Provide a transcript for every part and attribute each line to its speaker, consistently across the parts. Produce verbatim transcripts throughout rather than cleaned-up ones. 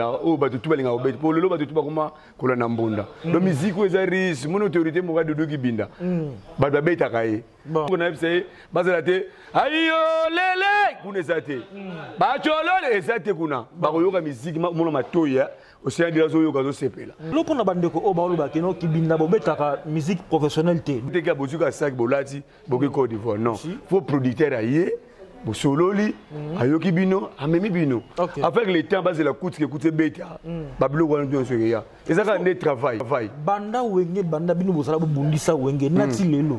Speaker 1: mbunda o bato tuba linga obet po lelo bato tuba kuma kola na mbunda do musique o eza riche mon autorité mo ga Doudou Kibinda bato babeta kaye bon na epse bazala te ayo lele kuna zate ba cholole ezate kuna ba koyoka musique mo na matoya océan de zo yoka zo sepela
Speaker 2: lo pona bandeko o ba lo ba keno Kibinda bobeta ka musique professionnelle te
Speaker 1: te ka bozuka sac bolati boki Côte d'Ivoire non faut producteur aye Bosololi, ayoki bino, amemi bino. Avec le temps, base la coûte qui coûte bêta. Bablo wana ndio nsoya. Et ça quand travail, travail.
Speaker 2: Banda wenge banda bino bosala bundisa wenge nati lelo.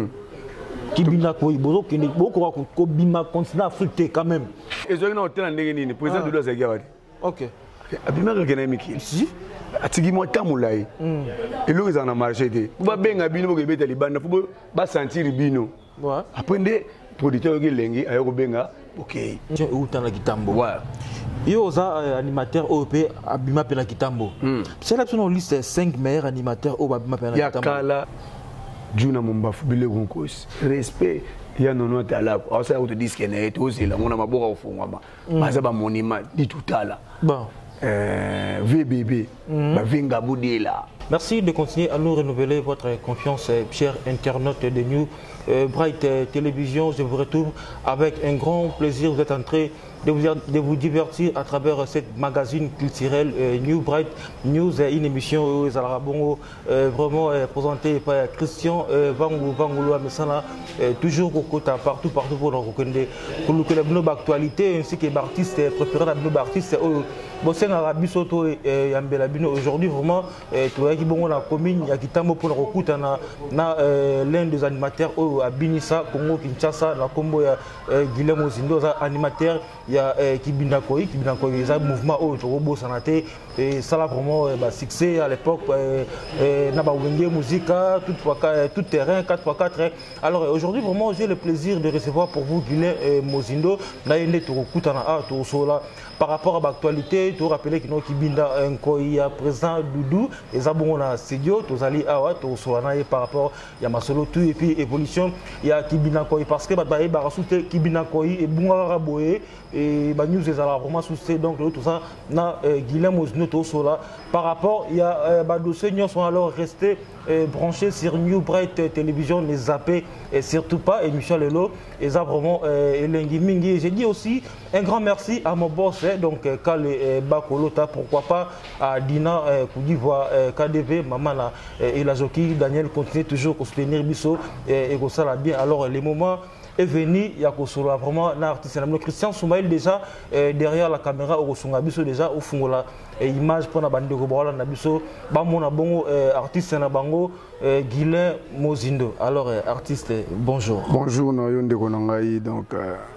Speaker 2: Kibinda ko ibozo kende boko ko bima continent Afrique quand même.
Speaker 1: Et zo na hotel ndenge nini, président de l'Azaki wadi.
Speaker 2: OK.
Speaker 1: Abima ka kena miki. Si. Atigi mo tamulai. Et lo ils en a marché te. Ba benga bino bo beta libanda, faut ba sentir bino. Ouais. Après producteur qui lengi ayo benga OK
Speaker 2: tiens utana kitambo ouais yo za animateur O P abima pena kitambo c'est là sur liste cinq meilleurs animateurs au abima pena kitambo
Speaker 1: yakala juna mumbafu bile konkos respect ya nono tala asa auto disque na eto zela mona maboka ofungwa baza ba monument di tutala
Speaker 2: bon
Speaker 1: euh V B B ba vinga budela.
Speaker 2: Merci de continuer à nous renouveler votre confiance, chers internautes de New Bright Télévision. Je vous retrouve avec un grand plaisir. Vous êtes en train de vous, de vous divertir à travers cette magazine culturel euh, New Bright News, une émission où vous allez vraiment euh, présentée par Christian euh, Vangou Vangoulo Amesana, euh, toujours au côté partout, partout pour nous reconnaître pour nous connaître nos actualités ainsi que les artistes préférés nos artistes. Bosseng Arabi Soto et Yambela Bino aujourd'hui vraiment tu vois qui bon la commune il y a qui tamo pour le recruter na na l'un des animateurs au à Binissa Congo Kinshasa la combo ya Guillermo Zindo animateur il y a Kibinda Koi Kibinda Koi ça mouvement au robot sanaté et ça là vraiment bah succès à l'époque na ba wenge musique tout fois tout terrain quatre fois quatre. Alors aujourd'hui vraiment j'ai le plaisir de recevoir pour vous Guillermo Zindo na yende to recruter na a to sola par rapport à l'actualité. Tu rappelles que nous Kibinda un koya présent Doudou et Zabon na studio tous ali awa to solana par rapport ya masolo tout et puis évolution il y a Kibinda koy parce que ba ba ba souté Kibinda koy et bunga boye et ba news les ala vraiment souté donc tout ça na Guillermo Zindo sola par rapport il y a ba dossiers sont alors restés branchés sur New Bright Télévision les zappés et surtout pas émission Lelo et ça vraiment elengi mingi. J'ai dit aussi un grand merci à mon boss donc Kale Bakolota, pourquoi pas à Dina Côte d'Ivoire, K D V, Maman et la Joki, Daniel continue toujours à soutenir Bisso et ça l'a bien. Alors les moments est venu, il y a vraiment un artiste. Christian Soumaïl déjà derrière la caméra au Sunga Bisso déjà au fond la image pour la bande de Gobola Nabiso, Bamona Bongo artiste Nabango, Guillermo Zindo. Alors artiste, bonjour.
Speaker 1: Bonjour, Nayon de Konangaï donc.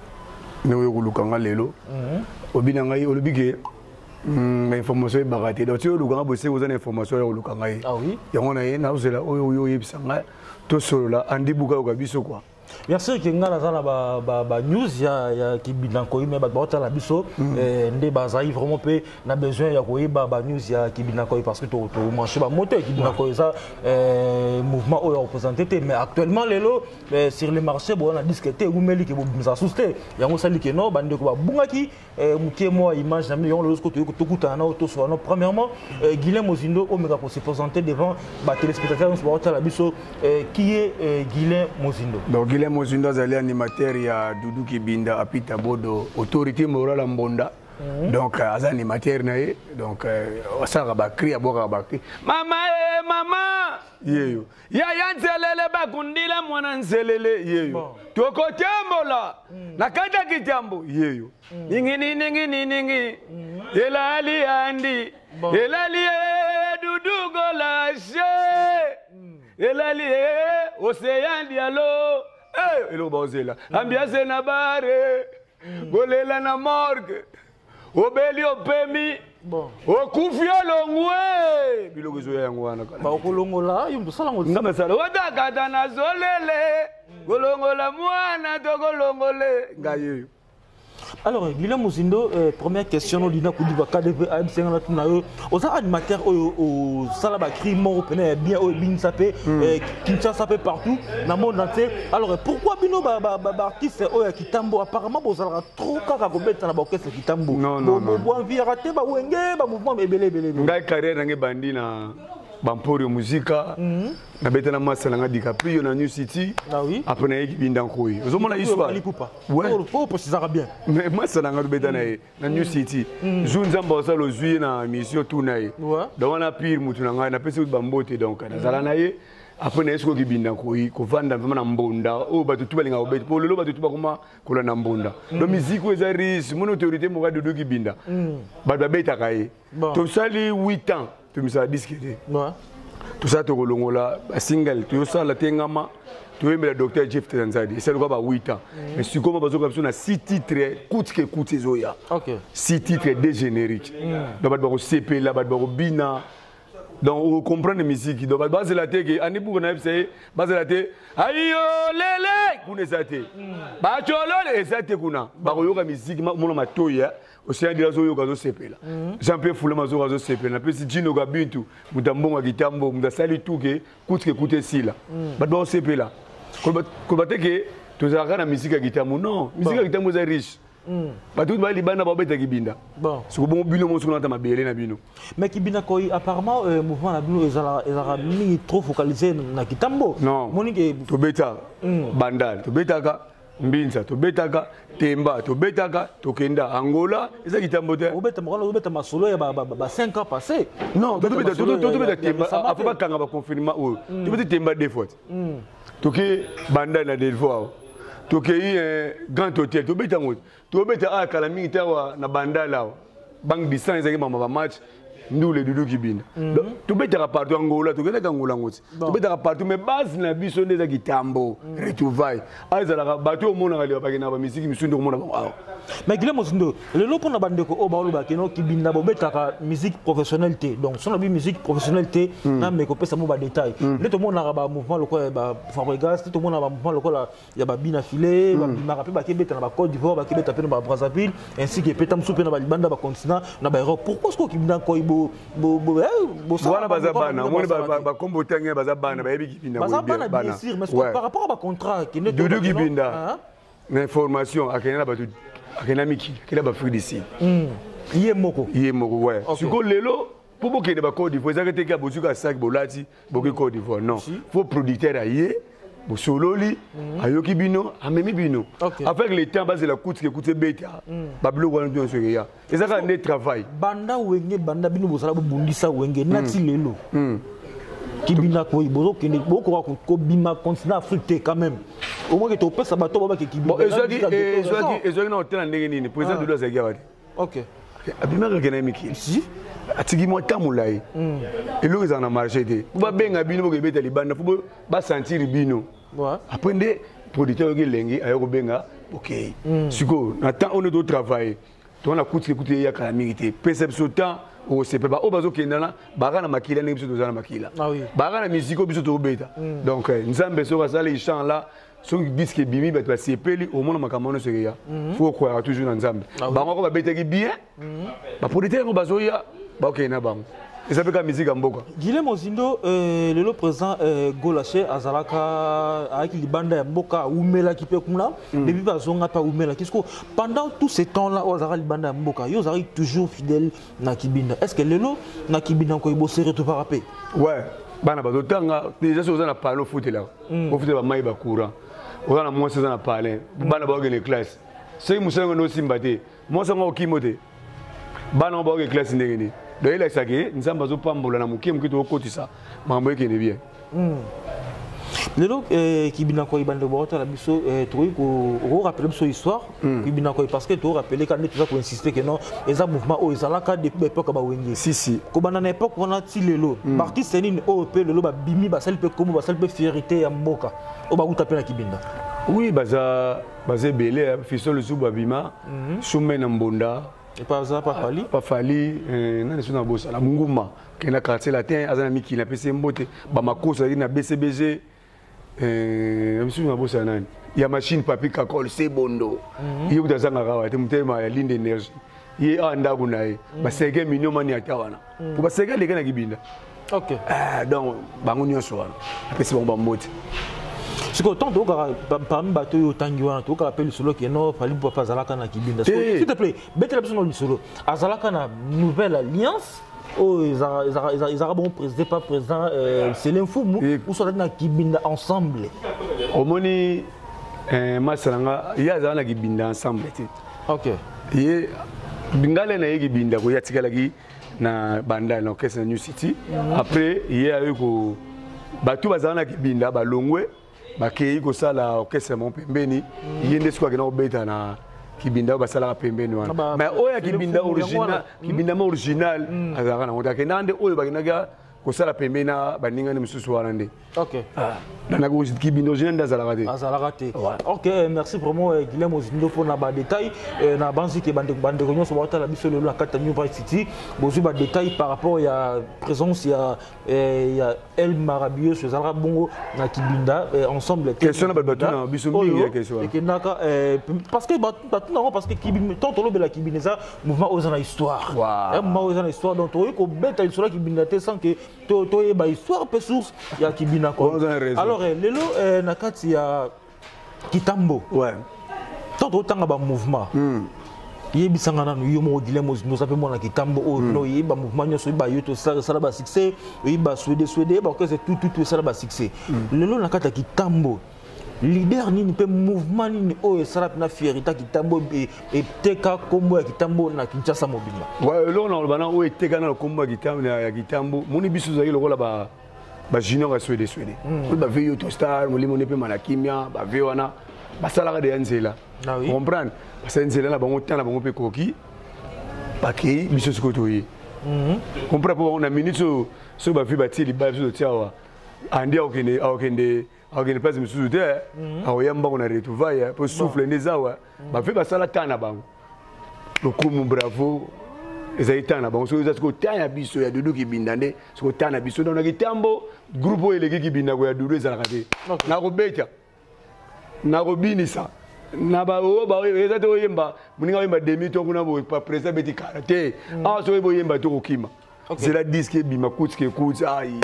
Speaker 1: Nous avons lelo obina ngai olobike information bagate donc tu olukanga bose aux informations olukanga
Speaker 2: ah oui
Speaker 1: yango na ye na uzela oyo oyo yebisanga to solo la andi buka okabiso quoi.
Speaker 2: Bien sûr que ngala za na ba ba, ba news ya ya Kibinda koyi mais ba ba la biso ndé bazai vraiment pe na besoin ya koyi ba ba news ya Kibinda koyi parce que to to marché ba moteur Kibinda koyi ça mouvement o représenté mais actuellement lelo sur le marché bon on a discuté ou meli ke bo ça susté yango sali ke no bande ko ba bungaki muké moi image na million le ko to to kutana to so no premièrement Guillermo Zindo o mega pour se présenter devant ba téléspectateurs on ba la biso qui est Guillermo Zindo.
Speaker 1: Donc Guillermo Zindo azali animateur ya Doudou Kibinda apita bodo autorité morale mbonda. Donc az animateur nae donc ça ba cri aboka ba cri mama eh mama yeyo ya yanzelele bakundila mwana nzelele yeyo toko tembola nakata kitambo yeyo ningi ningi ningi elali andi elali Doudou golashe elali océan dialo eh elo bozela ambiance na bare golela na morgue obeli opemi bon okufio longwe biloko zo yango wana
Speaker 2: ba okolongola yumbu sala ngo
Speaker 1: ngama sala watakata na zolele golongola mwana to golongole ngayo.
Speaker 2: Alors, Guillaume Mozindo, euh, première question, on dit que vous avez aux animateurs au Salaba Crimo, bien au Binsapé, Kinshasa partout, dans le monde entier. Alors, pourquoi Bino artiste qui tambo apparemment vous avez trop qu'à vous mettre dans la orchestre qui tambo?
Speaker 1: Non, non, non.
Speaker 2: Vous avez raté, vous avez un mouvement belé belé.
Speaker 1: Vous avez carrière dans les bandits na Bamporio Musica, na betana massa na DiCaprio na New City.
Speaker 2: Ah oui.
Speaker 1: Après na équipe Bindankoi. Vous avez l'histoire.
Speaker 2: Ouais. Faut préciser bien.
Speaker 1: Mais moi ça na betana na New City. Junza mbosa lo zui na mission tournaye. Donc on a pire mutu na ngai na pesi bambote donc na zala na ye. Après na esko ki Bindankoi ko vanda vraiment na mbonda. O batu tuba linga obet. Po lelo batu tuba kuma kola na mbonda. Donc musique eza riche, mon autorité mo ga dodo ki binda. Ba ba beta kai. To sali huit ans. Tu me as discuté. Tout ça, tu as un single, tu as la tengama, tu as le docteur Jeff Tanzadi. C'est le cas de huit ans. Mais si comme tu as six titres, coûte que coûte ces oya. six titres des génériques. Donc, tu as C P, tu as Bina. Donc, on comprend la musique. Donc, tu as la tête, tu as la tête, aïe, lélé, tu as la tête. Tu as la musique, tu as Océan de la Zoyo Gazo Sepela. Jean-Pierre Foulé Mazo Gazo Sepela. Puis si Gino Gabintu, Moutambonga Gitambo, Moudasali Touke, Koutke Koute Sila. Badbo Sepela. Kolbate que tu as la musique à Gitambo. Non, la musique à Gitambo est riche. Tout le monde a babeta Gibinda. Bon. C'est bon bino mon second ma belle na bino. Mais Gibinda koi apparemment le mouvement na bino est mis trop focalisé na Gitambo. Non. Monique to beta bandal, to beta ka Mbinza, to betaka, Temba, to betaka, to Kenda, Angola, et ça qui t'a moté. Vous bêtez, vous bêtez ma solo, il y a cinq ans passés. Non, tu bêtes, tu bêtes Temba, après pas quand on va confirmer, tu bêtes Temba deux fois. Tu es bandana deux fois. Tu es grand hôtel, tu bêtes en route. Tu bêtes à Kalami, tu es na bandala, banque distance, et maman match. Nous les doudou qui bin. Tu peux te partout Angola, tu peux te Angola ngoti. Tu peux te partout mais base na biso ndeza kitambo, retrouvaille. Aiza la bateau au monde ali ba kina ba musique misundo ko mona ba. Mais Guillaume Mozindo, le lopo na bande ko o ba lo ba kino ki bin na bo betaka musique professionnalité. Donc son abi musique professionnalité na me ko pesa mo ba détail. Le to mona ba mouvement le ko ba Fabregas, tout le monde ba mouvement le ko la ya ba bina filé, ba ma rappel ba kebeta na ba Côte d'Ivoire, ba kebeta pe na ba Brazzaville, ainsi que petam soupe na ba Libanda ba continent na ba Europe. Pourquoi est-ce ko ki bin ko ibo bo bo bo ça bazabana moi ba ba kombo tanga bazabana ba yebi kipinda
Speaker 2: bazabana bien sûr mais par rapport à contrat qui ne
Speaker 1: dodo kipinda l'information akena ba akena miki kila ba fruit d'ici
Speaker 2: yé moko
Speaker 1: yé moko ouais siko lelo pour bo kene ba Côte d'Ivoire ça que ka bozuka sac bolati bo ke Côte d'Ivoire non faut producteur ayé bo sololi ayoki bino amemi bino avec le temps base la coûte que coûte beta bablo wana ndio so ya ezaka ne travail
Speaker 2: banda wenge banda bino bosala bundisa wenge nati lelo kibina ko ibozo kene boko ko bima continent africain quand même au moins que to pesa bato baba ke kibina
Speaker 1: bon ezaki ezaki ezaki na hotel ndenge nini président de l'Azaki abadi
Speaker 2: OK
Speaker 1: abima ka kena miki si atiki mo tamulai elo ezana marché te ba benga bino bo ke beta libanda fo ba sentir bino après des producteurs qui lengi ayoko benga OK siko na temps on est au travail to na coûte coûte ya kala mérité perception temps au C P ba o bazo kendana baga na makila ne biso tozana makila baga na musique biso to beta donc nzambe so ka sala chant là so disque bimi ba C P li au monde makamano so ya faut croire toujours dans nzambe ba ngoko ba beta ki bien ba producteur ko bazo ya ba OK na bango. Et ça fait que la musique en boka. Guillaume
Speaker 2: Mozindo, euh, le président euh, Golaché Azalaka avec les bandes en boka Oumela qui peut comme là, depuis pas zonga pas Oumela. Qu'est-ce que pendant tout ce temps-là, Azara les bandes en boka, ils arrivent toujours fidèles na Kibinda. Est-ce que le lot na Kibinda ko ibo sérieux tout par rappel?
Speaker 1: Ouais, bana ba tanga déjà sur na parler au foot là. Au foot ba mai ba courant. On a moins ça na parler. Bana ba les classes. C'est musango no simbate. Moi ça ngo kimote. Bana ba les classes ndengeni. Donc il a saqué, nous sommes pas pambola na mukie mukito okotisa, mambo yake ne bien.
Speaker 2: Lelo qui bina ko ibande borota la biso trouver ko rappeler biso histoire qui bina ko parce que tu rappeler quand tu vas pour insister que non les mouvements o ezala ka depuis époque ba wenge
Speaker 1: si si
Speaker 2: ko bana na époque on a ti lelo parti c'est une O P lelo ba bimi ba sel pe comme ba sel pe fierté ya mboka o ba uta pe na kibinda
Speaker 1: oui baza baza belé fiso le suba bima soume na mbonda
Speaker 2: et pas ça pas fali
Speaker 1: pas fali na ne suna bossa la nguma que na quartier latin azana miki na pese mbote ba makosa na B C B G euh na suna bossa nani il y a machine papi kakol c'est bondo il y a zanga kawa te mutema ya linde énergie il y a anda kunae ba cinq millions mani atawana pour ba cinq les gars na kibinda
Speaker 2: OK
Speaker 1: ah donc bango nyonso wana apesi bango bamoti
Speaker 2: c'est que tant que parmi bato yo tangiwana to ka appelle solo que non fali papa zalaka na kibinda s'il te plaît betela biso no solo azalaka na nouvelle alliance. Oh, ils ont bon président, pas président, c'est l'info ou soit dans Kibinda ensemble.
Speaker 1: Au moni, Masalanga, il y a des Kibinda ensemble.
Speaker 2: Ok.
Speaker 1: Et Bingale na Kibinda, il y a Tikalagi na Banda, na Orchestre New City. Après, il y a eu ko Batu Bazana Kibinda, Balongwe, Bakei ko sala Orchestre Montpembeni, il y a des squads qui ont bêta na Kibinda basala pembeni wana mais oya Kibinda original Kibinda ma original azaka na ngota kenande oyo bakinaga kosala pembeni na baninga ne mususu wana nde
Speaker 2: OK
Speaker 1: ah na ko Kibinda original ndazala kate
Speaker 2: azala kate OK merci vraiment Guillaume Ozindo pour na ba détail na banzi ke bande bande konyo so bata la biso le la kata New Bright City bozu ba détail par rapport ya présence ya ya El Marabio sur Zalra Bongo na Kibinda ensemble
Speaker 1: question na bato na biso mingi question
Speaker 2: et que naka parce que non parce que Kibinda tant to lobe la Kibinda mouvement aux na histoire un mouvement aux na histoire donc to ko beta histoire Kibinda te sans que to to e ba histoire pe source ya Kibinda ko alors lelo na kati ya Kitambo
Speaker 1: ouais
Speaker 2: tant autant ba mouvement yebisanga nanu yo mo Guillaume Ozindo ça peut moi na Kitambo o no yeba mouvement nyoso ba yo to ça ça ba succès yeba soude soude ba que c'est tout tout ça ba succès lelo na kata Kitambo leader nini pe mouvement nini o ça na fierté Kitambo et teka kombo ya Kitambo na Kinshasa mobile
Speaker 1: ouais lelo na bana o teka na kombo ya Kitambo ya Kitambo moni bisu za yelo ba ba junior a soude soude ba veyo to star molimo ne pe malakimia ba veyo wana ba sala de nzela comprendre parce que nzela na bango tana bango pe koki ba kei biso sikoto yi comprendre pour on a minute so so ba vi ba ti li ba so tiawa andi okende okende okende place misusu te aoyamba on a retrouvaille pour souffler nezawa ba fi ba sala tana bango lokumu bravo ezali tana bango so ezali ko tana biso ya Dudu Kibinda nde so tana biso na Kitambo groupe eleki Kibinda ko ya Dudu ezalaka te na ko beta na ko binisa na ba o ba ezali to yemba muninga yemba demi to kuna bo président beti karate ah so yebo yemba to kokima c'est la disque bima coûte que coûte ai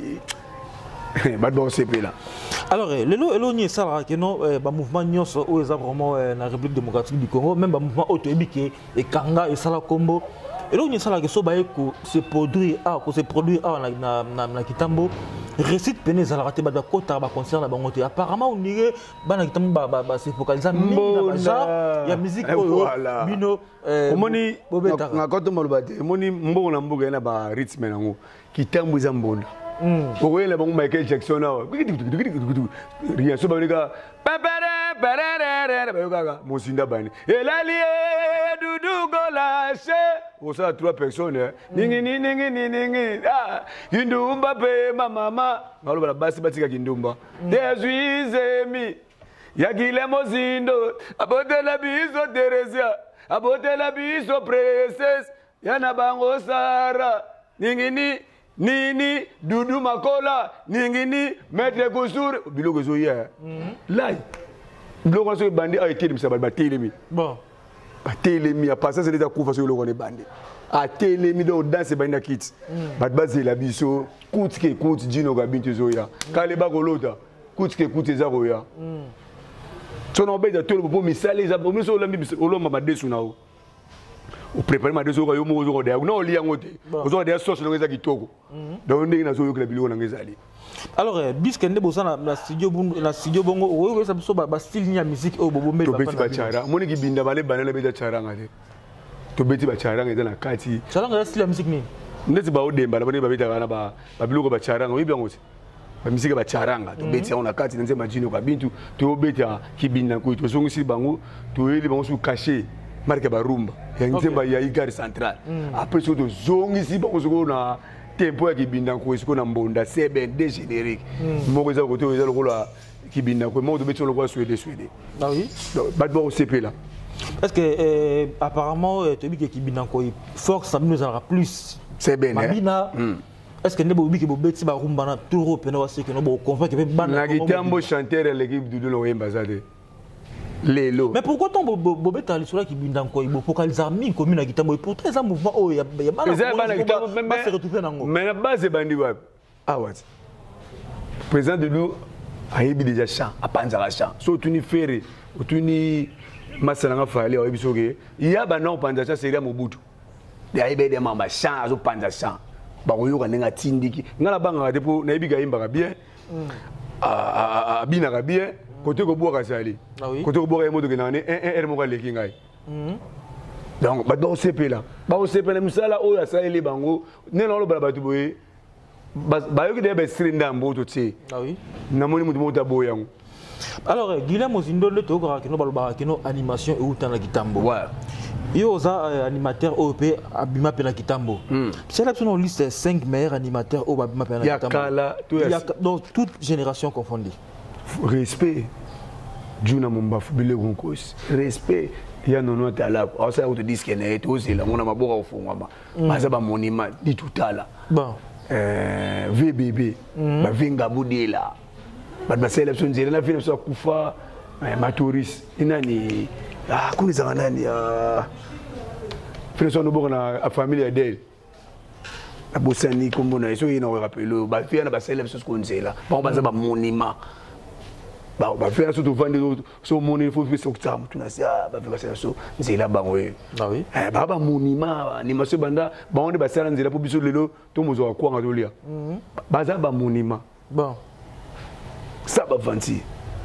Speaker 1: ba do sepe là.
Speaker 2: Alors, le lo ni ça que non ba mouvement nyonso o eza vraiment na République démocratique du Congo même ba mouvement autoébiki et Kanga et Sala Combo et lo ni ça que so ba ko se produire ah ko se produire ah na na na Kitambo récite peine za la raté ba kota ba concert na bango te apparemment on dirait ba na Kitambo ba ba se focaliser mingi na ba genre ya musique oyo bino
Speaker 1: omoni na kota maloba te omoni mbongo na mboga na ba rythme nango Kitambo za mbonda Pour eux, les bons Michael Jackson, rien sur le gars. Mosinda Bani. Et l'allié Doudou Golache. Pour ça, trois personnes. Ningi, ningi, ningi, ningi. Ah, Kindumba, ma maman. Alors, la basse, batika Kindumba. Des huiles, Yakile Mozindo. Abote la biso Teresia. Abote la biso Princess. Yanabango Sara. Ningi, ningi. Nini Doudou Makola Ningini Maître Kousour biloko zo ya là biloko so bandi a été ça ba telemi
Speaker 2: bon
Speaker 1: ba telemi a passé c'est déjà kufa so biloko ne bandi a telemi do danse bandi kit ba baze la biso coûte que coûte dino ga bintu zo ya kale ba kolota coûte que coûte za ko ya so no be da tolo bo misali za bo miso lambi olomba ba desu nao o préparer ma deux euros yo mo zo de na oli yangote ozo de sauce no ngeza kitoko donc ndenge na zo yo kla biloko na ngeza ali
Speaker 2: alors bisque ndebo sana na studio na studio bongo o yo so ba style ni ya musique o bobo mbele
Speaker 1: ba beti ba chara moni ki binda bale banana beta chara ngate to beti ba chara ngeza na kati
Speaker 2: chara ngeza style ya musique ni
Speaker 1: ndeti ba odemba na bani ba beta kana ba ba biloko ba chara ngo ibya ngote ba musique ba charanga to beti ona kati nze majino ka bintu to beta ki binda ko to songi si bango to eli bango su caché marque barumba ya nzemba ya igari central après so to zongi si ba ko na tempo ya Kibinda ko isiko na mbonda sebe de générique moko za ko to eza lokola Kibinda ko mo to beto lokola Suède Suède
Speaker 2: ah oui
Speaker 1: ba bo C P là
Speaker 2: parce que euh, apparemment to bi ke Kibinda ko force ça nous aura plus
Speaker 1: c'est bien
Speaker 2: Mabina est-ce que nebo bi ke bo beti ba rumba na turo pena wa se que no bo convaincre be bana
Speaker 1: na Kitambo chanteur l'équipe du Doudou Wemba zade lelo
Speaker 2: mais pourquoi ton bobé ta lisura qui bindan ko ibo focaliser mi commune à Kitambo pour très un mouvement oh il y a bana mais se retrouver nango
Speaker 1: mais la base bandi wa ah ouais président de nous a yebi déjà champ a panzara champ so tuni ferry tuni masalanga fale wa bisoge il y a ba non panzara champ c'est Mobutu ya yebi de mamba champ zo panzara champ ba ko yoka nenga tindiki ngala banga depo na yebi ga imba bien a a bina ga bien côté ko boka sali côté ko boka moto kenane un un er mo ka leki ngai donc ba do cp là ba o cp na misala o ya sali bango ne na lo ba batu boye ba yoki de ba strinda mboto tsi
Speaker 2: ah oui
Speaker 1: na moni mutu mota boyango
Speaker 2: alors Guilherme Zindo le to ko kino ba kino animation e utana Kitambo
Speaker 1: ouais
Speaker 2: yo za animateur O P abima pena Kitambo c'est là sur liste cinq meilleurs animateurs au abima pena
Speaker 1: Kitambo
Speaker 2: il y a donc toute génération confondue.
Speaker 1: Respect. Juna Mumbafu bile kunkos. Respect. Ya nono tala. Asa uto diske na eto sila mona maboka ufungwa. Maza ba monima di tutala.
Speaker 2: Bon.
Speaker 1: Euh V B B. Ba vinga budela. Ba ba selection nzela na film so kufa maturis. Inani ah kuni za nani ah film so no boka na famille d'elle. La bosani kombo na eso ina rappelo ba fia na ba selection so nzela. Ba ba za ba monima. Bah, bah, faire ça, tu vends des autres, so money, il faut faire ça, tu n'as pas, bah, faire ça, c'est là, bah, oui.
Speaker 2: Ah oui.
Speaker 1: Eh, bah, bah, monima, animation banda, bah, on est passé à l'anzela pour biso lelo, tout le monde a quoi en dolia. Bah, ça, bah, monima.
Speaker 2: Bon.
Speaker 1: Ça, bah, vanti.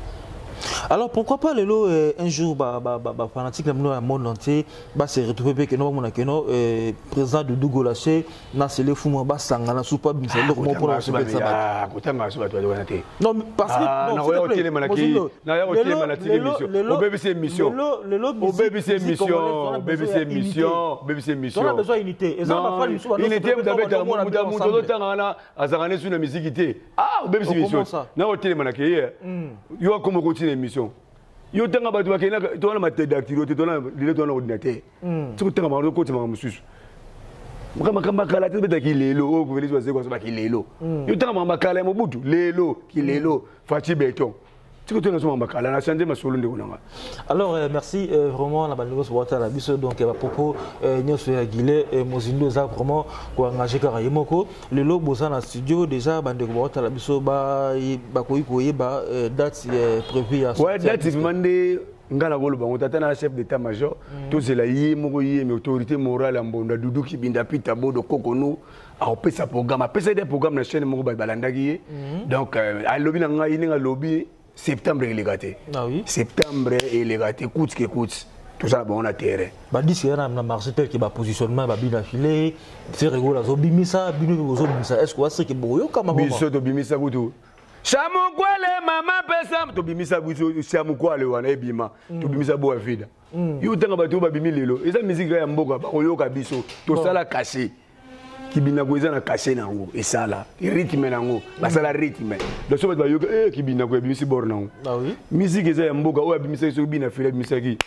Speaker 2: Alors pourquoi pas le lot un jour bah bah bah fanatique le monde entier bah se retrouver que nous on que nous président de Dougou Laché na c'est le fou bah sangana soupa bien c'est le comment pour la souper ça
Speaker 1: ah kotanga soupa toi doit noter
Speaker 2: non parce que
Speaker 1: non on télé manaki na on télé manaki émission au B B C émission au B B C émission B B C émission B B C émission
Speaker 2: on a besoin d'unité et ça va faire soupa
Speaker 1: unité vous avez dans mon dans mon tout temps na azangane sur la musique ah au B B C émission na on télé manaki yo comme continuer émission yo tanga batu bakena to na mate d'activité to na lile to na ordinateur tu tanga ma ko tsama mususu mukama kamba kala te beta ki lelo o ko velizwa ze ko so ba ki lelo yo tanga ma makala Mobutu lelo ki lelo fati beton tu ko to na so ma makala na sande masolo ndeko nanga.
Speaker 2: Alors euh, merci euh, vraiment la bande de Water la biso donc à propos nyoso ya Guilé Mozindo za vraiment ko engager ka yemoko lelo boza na studio déjà bande de Water la biso ba ba ko ikoye ba date prévue à
Speaker 1: ouais date demandé ngala golo bango tata na chef d'état major to c'est la yemoko yeme autorité morale en bonda Doudou Kibinda Pita Bodo Kokonu a opesa programme apesa des programmes na chaîne moko ba balandaki donc a lobby na ngai ninga lobby septembre il est gâté.
Speaker 2: Ah oui.
Speaker 1: Septembre il est gâté. Coûte que coûte. Tout ça, bon, on a terrain.
Speaker 2: Bah, dis qu'il y a un marché tel qui va positionnement, bah, bien affilé. C'est rigolo, là. Bimisa, bimisa. Est-ce que c'est que bon, yo, comment?
Speaker 1: Biso, to bimisa, goutou. Chamu kwale, maman, pesa. To bimisa, goutou. Chamu kwale, wana, ebima. To bimisa, boa vida. Yo, tanga batou, ba bimi lelo. Et ça, musique, ya mboka, ba, oyo, kabiso. To sala caché. Kibina goza na caché nango et ça là rythme nango ba sala rythme le so ba yoka eh kibina ko bimisi bor nango
Speaker 2: ah oui
Speaker 1: musique eza ya mboka o bimisa so bina fere bimisa ki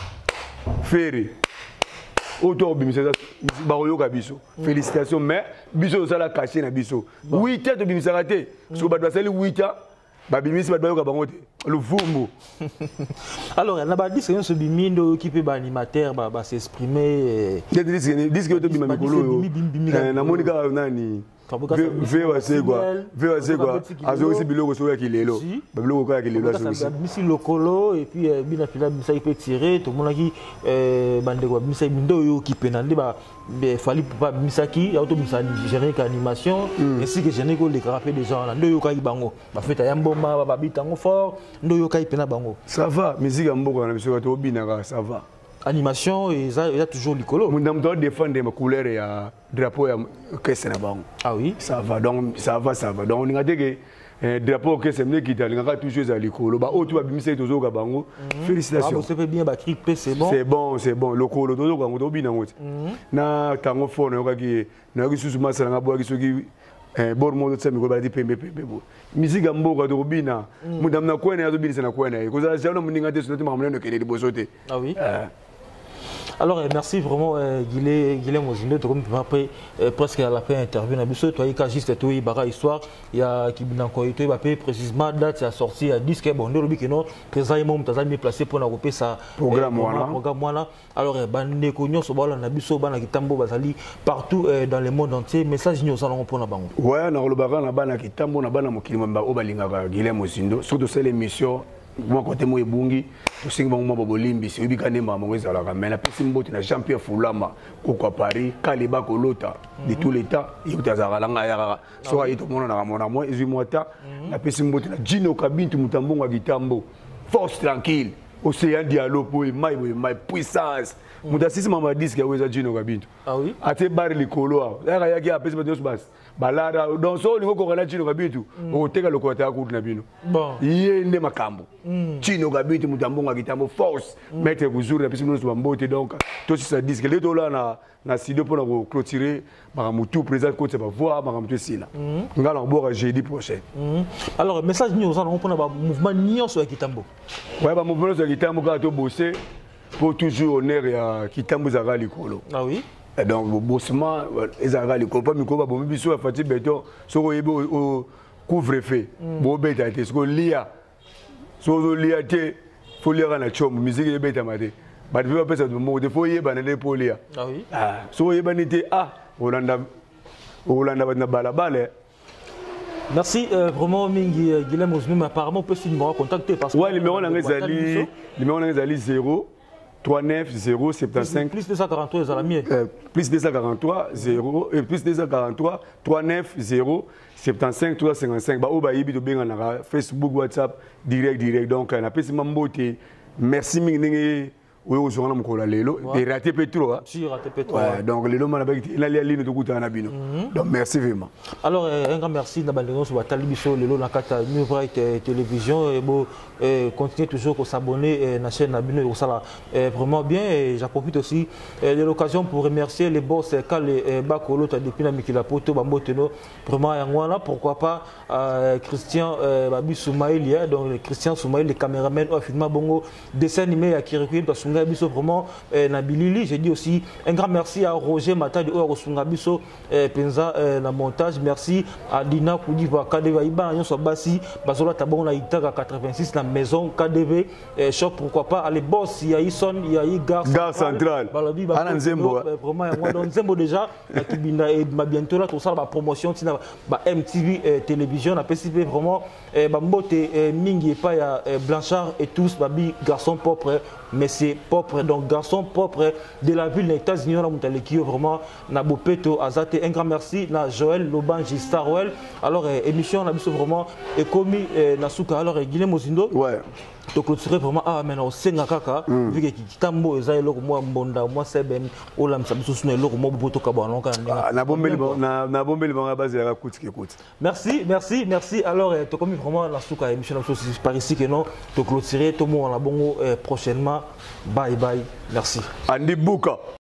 Speaker 1: fere auto bimisa ba yoka biso félicitations mais biso sala caché na biso huit heures de bimisa raté so ba doit sali huit heures ba bimisi ba yoka bango te le vumbo.
Speaker 2: Alors na ba disque ce bimindo qui peut ba animateur ba ba s'exprimer
Speaker 1: disque disque to bimami kolo na monika nani vewa segwa vewa segwa azo isi biloko so ya kilelo ba biloko ko ya kilelo azo isi
Speaker 2: bisi lokolo et puis bina fila bisa il peut tirer tout monde qui bande ko bisa bindo yo qui penande ba fali pas misaki auto misa générique animation ainsi que générique les carapé des gens là ndo yo kai bango ba feta ya mboma ba bitango fort ndo yo kai pena bango
Speaker 1: ça va musique mboko na biso to binaka ça va
Speaker 2: animation et ça il y a toujours l'icolo
Speaker 1: mon dame doit défendre ma couleur et drapeau ya kesse na bango
Speaker 2: ah oui
Speaker 1: ça va donc ça va ça va donc on ngate que drapeau kesse me qui tali ngaka toujours za l'icolo ba otu ba bimisa tozo ka bango félicitations
Speaker 2: ça fait bien ba clip c'est bon
Speaker 1: c'est bon c'est bon lokolo tozo ka ngo to bina ngoti na tango fone yo ka ki na ki susu masala nga bo ki soki eh bor mo to tsemi ko ba di pembe pembe bo musique mboka to bina mudam na kwena ya to bina na kwena ko za jalo muninga te sunati mamulendo kele di bosote
Speaker 2: ah oui Alors, euh, merci vraiment, euh, Guilhem Mozindo, comme après euh, presque à la fin interview. Tu as dit juste tout, il y a une histoire, il y a qui n'a pas été précisément date, la sortie à disque, bon, nous, le non, présent, il m'a mis placé pour regrouper ça.
Speaker 1: Programme,
Speaker 2: voilà. Alors, les connus, sur le Nabiso, Banakitambo, Bazali, partout dans le monde entier, message nous allons pour la banque.
Speaker 1: Ouais, on a le baran, on a Banakitambo, on a Banamokimamba, Obalinga, Guilhem Mozindo, surtout cette émission. Moi, quand je suis bungi, je suis venu à Bolimbi, je suis venu à Montréal, mais la personne qui est Jean-Pierre Foulama, Koko Paris, Kaliba Kolota, de tous les temps, il y a des gens soit il y a des gens qui sont la personne qui est Gino Kabintu Mutambonga Gitambo, force tranquille, océan dialogue, ma puissance. Mutasisi mama disque ya Gino Kabintu.
Speaker 2: Ah oui?
Speaker 1: Ate bar likolo. Là il y a personne qui bas. Balada dans so lingo ko Gino Kabintu. O teka lokota ya kutu na bino.
Speaker 2: Bon.
Speaker 1: Yende makambo. Gino Kabintu Mutambonga Gitambo force. Mettre kuzuri na personne nous mbote donc to si ça disque les to là na na studio pour nous clôturer par mutu président côté va voir par mutu sila. Ngala boka jeudi prochain.
Speaker 2: Alors message nous allons prendre un mouvement nion sur Kitambo.
Speaker 1: Ouais ba mouvement sur Kitambo ka to bosser pour toujours honneur ya Kitambo Zara likolo.
Speaker 2: Ah oui.
Speaker 1: Et donc le bossement Zara likolo pas miko ba bo biso ya Fati Beton soko yebo au couvre-feu. Bo beta te soko lia. Soko lia te faut lire na chombo musique ye beta mate. Ba de pesa de mo de faut yeba na pour lia.
Speaker 2: Ah oui.
Speaker 1: Ah soko yeba ni te ah Holanda Holanda ba na balabala.
Speaker 2: Merci euh, vraiment Mingi euh, Guilhem Mozindo, mais apparemment on peut aussi nous contacter parce que
Speaker 1: ouais, le numéro le numéro est zéro trois neuf zéro soixante-quinze
Speaker 2: plus deux cent quarante-trois les amis
Speaker 1: euh, plus deux cent quarante-trois zéro et plus deux cent quarante-trois trente-neuf zéro soixante-quinze trois cent cinquante-cinq ba oba yibi to benga na Facebook WhatsApp direct direct donc na pesi mambote merci mingi oui, aujourd'hui, on a lelo. Et raté pétro.
Speaker 2: Si, raté pétro.
Speaker 1: Ouais, donc lelo, on a dit qu'il a ligne de Kouta Nabino. Donc merci vraiment.
Speaker 2: Alors, un grand merci d'abandonner sur Talibiso, lelo, na kata New Bright Télévision. Et bon, continuez toujours à s'abonner à la chaîne Nabino. Ça vraiment bien. Et j'en profite aussi de l'occasion pour remercier les boss Kale Bakolo, depuis la Mikila Poto, Bamboteno. Vraiment, et pourquoi pas Christian Babi Soumaïli, donc Christian Soumaïli, le caméraman, filmé bongo, dessin animé à Kirikou, parce que Biso vraiment Nabilili. J'ai dit aussi un grand merci à Roger Mata de Osunga Biso Penza na montage. Merci à Dina Koudiva K D V Iba Nyon Sobasi Bazola Tabon na Itaga quatre-vingt-six la maison K D V shop pourquoi pas allez boss il y a Ison il y a Gare
Speaker 1: Gare Centrale Ana Nzembo
Speaker 2: vraiment moi dans Nzembo déjà Kibinda et bientôt là tout ça la promotion tina ba M T V télévision a participé vraiment ba mbote mingi pas ya Blanchard et tous babi garçon propre mais c'est propre, donc garçon propre de la ville des États-Unis, qui est vraiment Nabopeto Azate. Un grand merci à Joël Lobanji Starwell. Alors, émission, on a vu vraiment et commis Nasuka. Alors, Guilhem Mozindo.
Speaker 1: Ouais.
Speaker 2: Donc, clôturer vraiment, ah, maintenant, c'est Nakaka. Vu que Kitambo, ils ont moi, Mbonda, moi, Seben, Olam, Sabisou, Loko, moi, Boto Kabano.
Speaker 1: Na bombe le banc à base de la coûte qui écoute.
Speaker 2: Merci, merci, merci. Alors, tu as commis vraiment Nasuka, émission, par ici que non, tu clôturer, tout le monde, on a bon prochainement. Bye bye, merci.
Speaker 1: Andy Bouka.